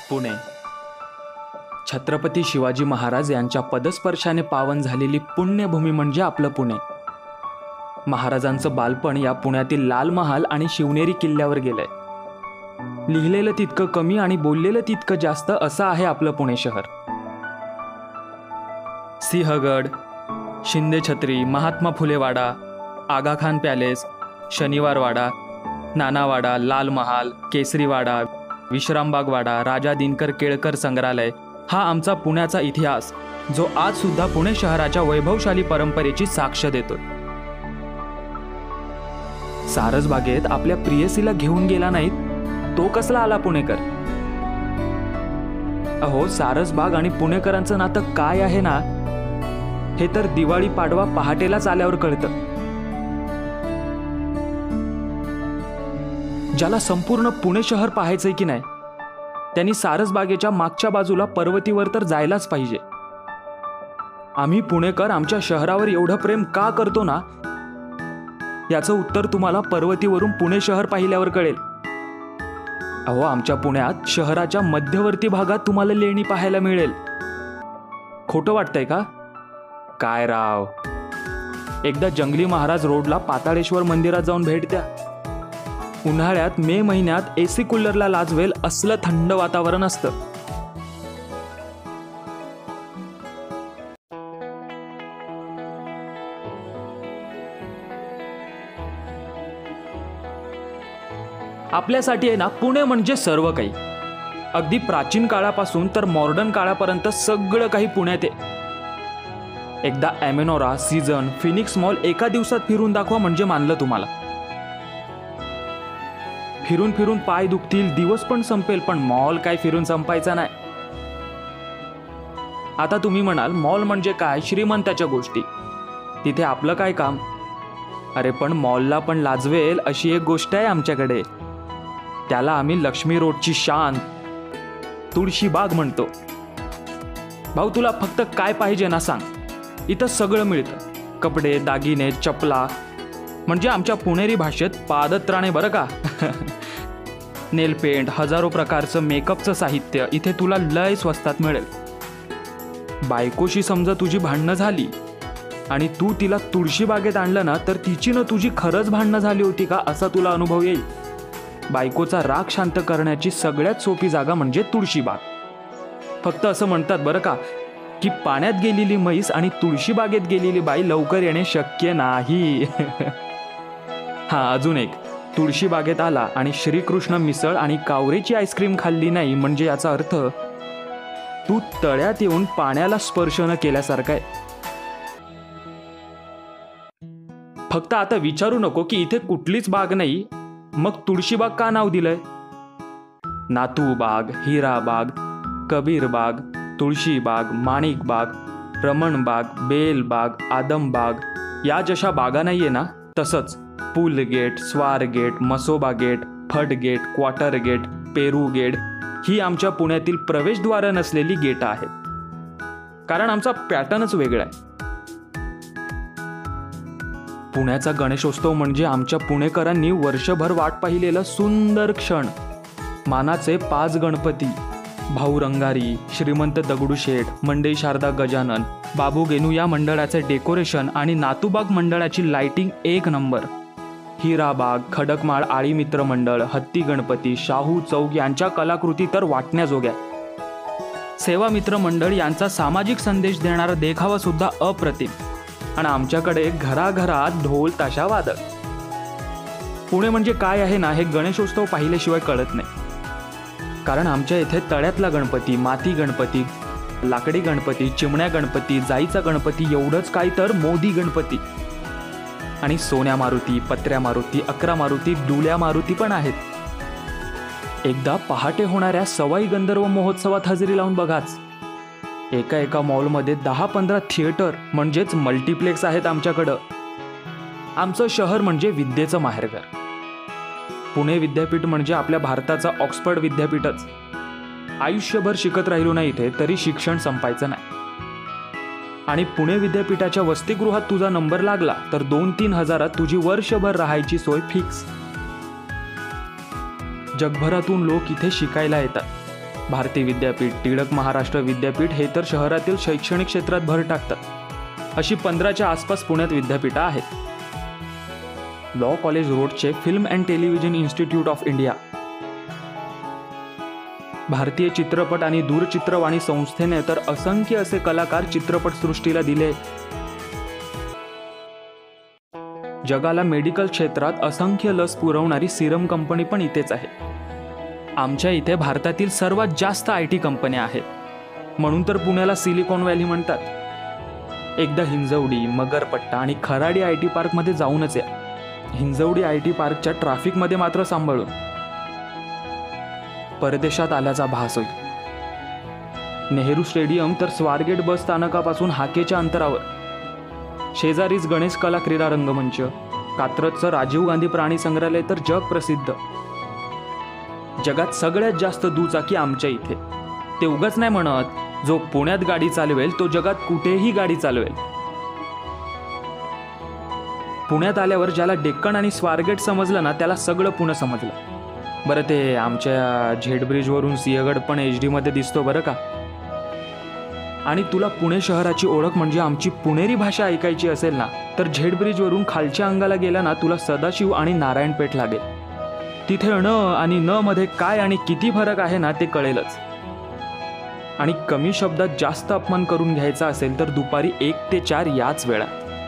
पुणे. छत्रपती शिवाजी महाराज यांच्या पदस्पर्शाने पावन झालेली पुण्यभूमी म्हणजे आपलं पुणे. महाराजांचं बालपण या पुण्यातील लाल महाल आणि शिवनेरी किल्ल्यावर गेलंय. लिहिलेलं तितकं कमी आणि बोललेलं तितकं जास्त असं आहे आपलं पुणे शहर. सिंहगड, शिंदे छत्री, महात्मा फुले वाडा, आगाखान पॅलेस, शनिवार वाडा, नानावाडा, लाल महाल, केसरीवाडा, विश्रामबाग वाडा, राजा दिनकर केळकर संग्रहालय हा आमचा पुण्याचा इतिहास, जो आज सुद्धा पुणे शहराच्या वैभवशाली परंपरेची साक्ष देतो. सारसबागेत आपल्या प्रियसीला घेऊन गेला नाहीत तो कसला आला पुणेकर. अहो, सारसबाग आणि पुणेकरांचं नातं काय आहे ना, हे तर दिवाळी पाडवा पहाटेलाच आल्यावर कळतं. ज्याला संपूर्ण पुणे शहर पाहायचंय की नाही, त्यांनी सारसबागेच्या मागच्या बाजूला पर्वतीवर तर जायलाच पाहिजे. आम्ही पुणेकर आमच्या शहरावर एवढं प्रेम का करतो ना, याचं उत्तर तुम्हाला पर्वतीवरून पुणे शहर पाहिल्यावर कळेल. अहो, आमच्या पुण्यात शहराच्या मध्यवर्ती भागात तुम्हाला लेणी पाहायला मिळेल. खोटं वाटतंय का? काय राव, एकदा जंगली महाराज रोडला पाताळेश्वर मंदिरात जाऊन भेट द्या. उन्हाळ्यात मे महिन्यात एसी कूलरला लाजवेल असलं थंड वातावरण असतं. आपल्यासाठी आहे ना, पुणे म्हणजे सर्व काही. अगदी प्राचीन काळापासून तर मॉडर्न काळापर्यंत सगळं काही पुण्यात आहे. एकदा ॲमेनोरा, सीझन, फिनिक्स मॉल एका दिवसात फिरून दाखवा म्हणजे मानलं तुम्हाला. फिरून फिरून पाय दुखतील, दिवस पण संपेल, पण मॉल काय फिरून संपायचा नाही. आता तुम्ही म्हणाल, मॉल म्हणजे काय, श्रीमंताच्या गोष्टी, तिथे आपलं काय काम. अरे पण मॉलला पण लाजवेल अशी एक गोष्ट आहे आमच्याकडे. त्याला आम्ही लक्ष्मी रोडची शान तुळशीबाग म्हणतो. भाऊ, तुला फक्त काय पाहिजे ना सांग, इथं सगळं मिळतं. कपडे, दागिने, चपला, म्हणजे आमच्या पुणेरी भाषेत पादत्राणे बरं का. नेल पेंट, हजारो प्रकारचं मेकअपचं साहित्य इथे तुला लय स्वस्तात मिळेल. बायकोशी समजा तुझी भांडणं झाली आणि तू तिला तुळशीबागेत आणलं ना, तर तिची न तुझी खरंच भांडणं झाली होती का असा तुला अनुभव येईल. बायकोचा राग शांत करण्याची सगळ्यात सोपी जागा म्हणजे तुळशीबाग. फक्त असं म्हणतात बरं का, की पाण्यात गेलेली म्हैस आणि तुळशीबागेत गेलेली बाई लवकर येणे शक्य नाही. हा, अजून एक, तुळशीबागेत आला आणि श्रीकृष्ण मिसळ आणि कावरेची आईस्क्रीम खाल्ली नाही म्हणजे याचा अर्थ तू तळ्यात येऊन पाण्याला स्पर्श न केल्यासारखा आहे. फक्त आता विचारू नको की इथे कुठलीच बाग नाही, मग तुळशीबाग का नाव दिलंय. नातूबाग, हिराबाग, कबीरबाग, तुळशीबाग, माणिकबाग, रमणबाग, बेलबाग, आदमबाग या जशा बागा नाहीये ना, तसंच Pul gate, Swar gate, Masoba gate, Phad gate, quarter gate, Peru gate ही आमच्या पुण्यातील प्रवेशद्वार नसलेली गेट आहेत. कारण आमचा पॅटर्नच वेगळा आहे. पुण्याचा गणेशोत्सव म्हणजे आमच्या पुणेकरांनी वर्षभर वाट पाहिलेलं सुंदर क्षण. मानाचे 5 गणपती, भाऊ रंगारी, श्रीमंत दगडूशेठ, मंडई शारदा गजानन, बाबू गेनू या मंडळाचे डेकोरेशन आणि नातूबाग मंडळाची लाइटिंग एक नंबर. हिराबाग, खडकमाळ आळी मित्र मंडळ, हत्ती गणपती, शाहू चौक यांच्या कलाकृती तर वाटण्याजोग्या. सेवा मित्र मंडळ यांचा सामाजिक संदेश देणारा देखावा सुद्धा अप्रतिम. आणि आमच्याकडे घराघरात ढोल ताशा वादळ. पुणे म्हणजे काय आहे ना, हे गणेशोत्सव पाहिल्याशिवाय कळत नाही. कारण आमच्या इथे तळ्यातला गणपती, माती गणपती, लाकडी गणपती, चिमण्या गणपती, जाईचा गणपती एवढंच काय तर मोदी गणपती आणि सोन्या मारुती, पत्र्या मारुती, 11 मारुती, डुल्या मारुती पण आहेत. एकदा पहाटे होणाऱ्या सवाई गंधर्व महोत्सवात हजेरी लावून बघाच. एका मॉलमध्ये 10-15 थिएटर म्हणजेच मल्टिप्लेक्स आहेत आमच्याकडं. आमचं शहर म्हणजे विद्येचं माहेरघर. पुणे विद्यापीठ म्हणजे आपल्या भारताचा ऑक्सफर्ड विद्यापीठच. आयुष्यभर शिकत राहिलो नाही इथे तरी शिक्षण संपायचं नाही. आणि पुणे विद्यापीठाच्या वसतिगृहात तुझा नंबर लागला तर 2-3 हजारात तुझी वर्षभर राहायची सोय फिक्स. जगभरातून लोक इथे शिकायला येतात. भारती विद्यापीठ, टिळक महाराष्ट्र विद्यापीठ हे तर शहरातील शैक्षणिक क्षेत्रात भर टाकतात. अशी 15च्या आसपास पुण्यात विद्यापीठं आहेत. लॉ कॉलेज रोडचे film and television institute of India, भारतीय चित्रपट आणि दूरचित्रवाणी संस्थेने तर असंख्य असे कलाकार चित्रपटसृष्टीला दिले. जगाला मेडिकल क्षेत्रात असंख्य लस पुरवणारी सिरम कंपनी पण इथेच आहे. आमच्या इथे भारतातील सर्वात जास्त IT कंपन्या आहेत. म्हणून तर पुण्याला सिलिकॉन व्हॅली म्हणतात. एकदा हिंजवडी, मगरपट्टा आणि खराडी IT पार्कमध्ये जाऊनच या. हिंजवडी IT पार्कच्या ट्रॅफिकमध्ये मात्र सांभाळून. परदेशात आल्याचा भास होईल. नेहरू स्टेडियम तर स्वारगेट बस स्थानकापासून हाकेच्या अंतरावर. शेजारीच गणेश कला क्रीडा रंगमंच, कात्रजचं राजीव गांधी प्राणी संग्रहालय तर जग प्रसिद्ध. जगात सगळ्यात जास्त दुचाकी आमच्या इथे. ते उगाच नाही म्हणत, जो पुण्यात गाडी चालवेल तो जगात कुठेही गाडी चालवेल. पुण्यात आल्यावर ज्याला डेक्कन आणि स्वारगेट समजलं ना, त्याला सगळं पुणे समजलं. बरं, ते आमच्या झेड ब्रिजवरून सिंहगड पण HD मध्ये दिसतो बरं का. आणि तुला पुणे शहराची ओळख म्हणजे आमची पुणेरी भाषा ऐकायची असेल ना, तर झेड ब्रिजवरून खालच्या अंगाला गेला ना, तुला सदाशिव आणि नारायणपेठ लागेल. तिथे ण आणि न मध्ये काय आणि किती फरक आहे ना, ते कळेलच. आणि कमी शब्दात जास्त अपमान करून घ्यायचा असेल तर दुपारी 1 ते 4 याच वेळा.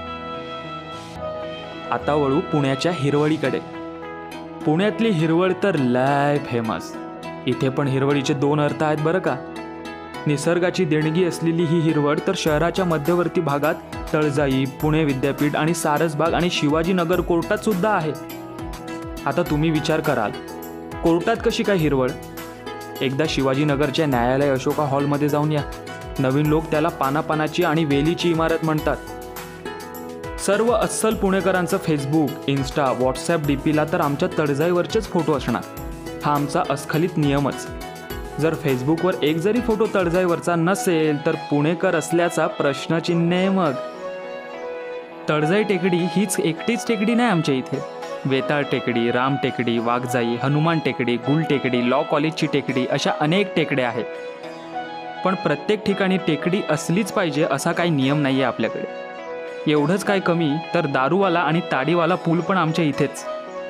आता वळू पुण्याच्या हिरवळीकडे. पुण्यातली हिरवळ तर लय फेमस. इथे पण हिरवळीचे 2 अर्थ आहेत बरं का. निसर्गाची देणगी असलेली ही हिरवळ तर शहराच्या मध्यवर्ती भागात तळजाई, पुणे विद्यापीठ आणि सारसबाग आणि शिवाजीनगर कोर्टात सुद्धा आहे. आता तुम्ही विचार कराल, कोर्टात कशी काय हिरवळ? एकदा शिवाजीनगरच्या न्यायालय अशोका हॉलमध्ये जाऊन या. नवीन लोक त्याला पानापानाची आणि वेलीची इमारत म्हणतात. सर्व अस्सल पुणेकरांचं फेसबुक, इन्स्टा, व्हॉट्सॲप DPला तर आमच्या तळजाईवरचेच फोटो असणार. हा आमचा अस्खलित नियमच. जर फेसबुकवर एक जरी फोटो तळजाईवरचा नसेल तर पुणेकर असल्याचा प्रश्नचिन्ह आहे. मग तळजाई टेकडी हीच एकटीच टेकडी नाही आमच्या इथे. वेताळ टेकडी, राम टेकडी, वाघजाई, हनुमान टेकडी, गुल टेकडी, लॉ कॉलेजची टेकडी अशा अनेक टेकड्या आहेत. पण प्रत्येक ठिकाणी टेकडी असलीच पाहिजे असा काही नियम नाही आहे आपल्याकडे. एवढंच काय कमी तर दारूवाला आणि ताडीवाला पूल पण आमच्या इथेच.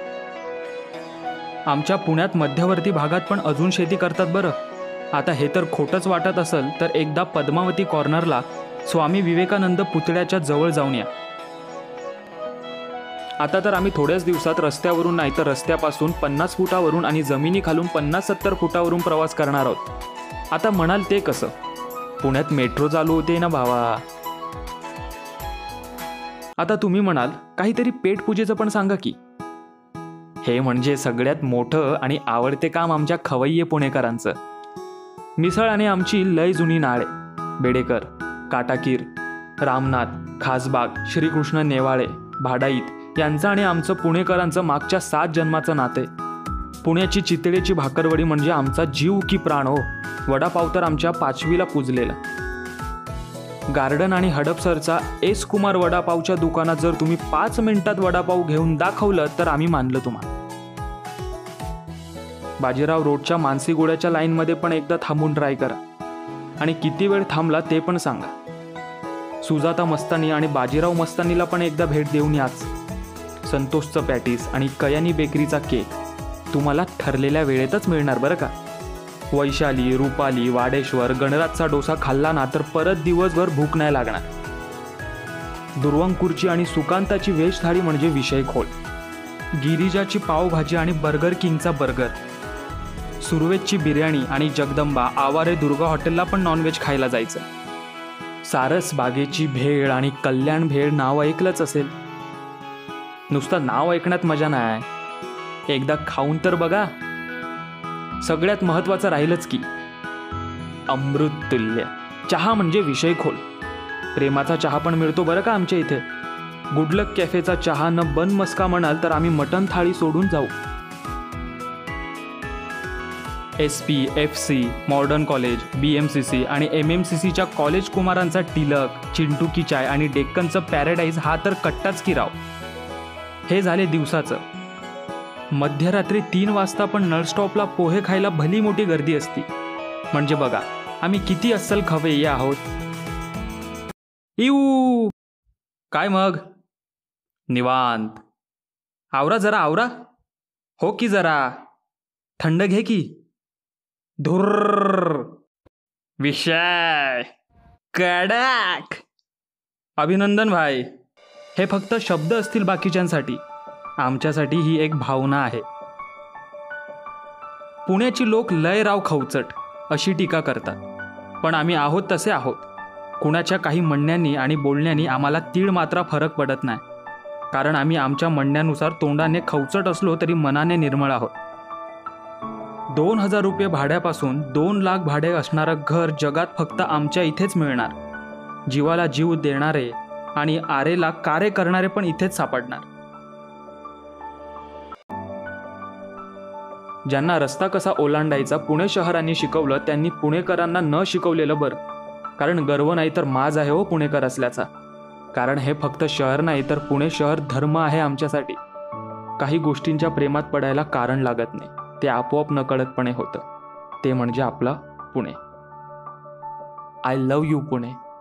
आमच्या पुण्यात मध्यवर्ती भागात पण अजून शेती करतात बरं. आता हे तर खोटंच वाटत असेल तर एकदा पद्मावती कॉर्नरला स्वामी विवेकानंद पुतळ्याच्या जवळ जाऊन या. आता तर आम्ही थोड्याच दिवसात रस्त्यावरून नाही तर रस्त्यापासून 50 फुटावरून आणि जमिनीखालून 50-70 फुटावरून प्रवास करणार आहोत. आता म्हणाल ते कसं? पुण्यात मेट्रो चालू होते ना भावा. आता तुम्ही म्हणाल काहीतरी पेटपूजेचं पण सांगा की. हे म्हणजे सगळ्यात मोठं आणि आवडते काम आमच्या खवय्ये पुणेकरांचं. मिसळ आणि आमची लय जुनी नाळे. बेडेकर, काटाकीर, रामनाथ, खासबाग, श्रीकृष्ण नेवाळे, भाडाईत यांचं आणि आमचं पुणेकरांचं मागच्या 7 जन्माचं नाते. पुण्याची चितळेची भाकरवडी म्हणजे आमचा जीव की प्राण हो. वडापाव तर आमच्या 5वीला पुजलेला. गार्डन आणि हडपसरचा S कुमार वडापावच्या दुकानात जर तुम्ही 5 मिनिटात वडापाव घेऊन दाखवलं तर आम्ही मानलं तुम्हाला. बाजीराव रोडच्या मानसीगुड्याच्या लाईनमध्ये पण एकदा थांबून ट्राय करा आणि किती वेळ थांबला ते पण सांगा. सुजाता मस्तानी आणि बाजीराव मस्तानीला पण एकदा भेट देऊन याच. संतोषचं पॅटीस आणि कयानी बेकरीचा केक तुम्हाला ठरलेल्या वेळेतच मिळणार बरं का. वैशाली, रुपाली, वाडेश्वर, गणराजचा डोसा खाल्ला ना तर परत दिवसभर भूक नाही लागणार. दुर्वांकूरची आणि सुकांताची व्हेज थाळी म्हणजे विषय खोल. गिरिजाची पावभाजी आणि बर्गर किंगचा बर्गर. सुरवेजची बिर्याणी आणि जगदंबा आवारे दुर्गा हॉटेलला पण नॉनव्हेज खायला जायचं. सारस बागेची भेळ आणि कल्याण भेळ नाव ऐकलंच असेल. नुसतं नाव ऐकण्यात मजा नाही, एकदा खाऊन तर बघा. सगळ्यात महत्त्वाचं राहिलंच की अमृत तुल्य चहा म्हणजे विषय खोल. प्रेमाचा चहा पण मिळतो बरं का आमच्या इथे. गुडलक कॅफेचा चहा न बन मस्का म्हणाल तर आम्ही मटण थाळी सोडून जाऊ. SP, FC, modern college, BMCC आणि MMCCच्या कॉलेज कुमारांचा टिलक, चिंटू की चाय आणि डेक्कनचं पॅराडाईज हा तर कट्टाच की राव. हे झाले दिवसाचं. मध्यरात्री 3 वाजता पण नळस्टॉपला पोहे खायला भली मोठी गर्दी असती. म्हणजे बघा आम्ही किती अस्सल खवय्ये आहोत. इऊ काय मग निवांत. आवरा जरा आवरा. हो की जरा थंड घे की. धुर्र विषय कडक. अभिनंदन भाई. हे फक्त शब्द असतील बाकीच्यांसाठी, आमच्यासाठी ही एक भावना आहे. पुण्याची लोक लय राव खवचट अशी टीका करतात, पण आम्ही आहोत तसे आहोत. कुणाच्या काही म्हणण्यानी आणि बोलण्यानी आम्हाला तीळ मात्रा फरक पडत नाही, कारण आम्ही आमच्या म्हणण्यानुसार तोंडाने खवचट असलो तरी मनाने निर्मळ आहोत. 2,000 रुपये भाड्यापासून 2 लाख भाडे असणारं घर जगात फक्त आमच्या इथेच मिळणार. जीवाला जीव देणारे आणि आरेला कार्य करणारे पण इथेच सापडणार. ज्यांना रस्ता कसा ओलांडायचा पुणे शहरांनी शिकवलं त्यांनी पुणेकरांना न शिकवलेलं बरं. कारण गर्व नाही तर माज आहे हो पुणेकर असल्याचा. कारण हे फक्त शहर नाही तर पुणे शहर धर्म आहे आमच्यासाठी. काही गोष्टींच्या प्रेमात पडायला कारण लागत नाही, ते आपोआप नकळतपणे होतं. ते म्हणजे आपलं Pune. I love you Pune.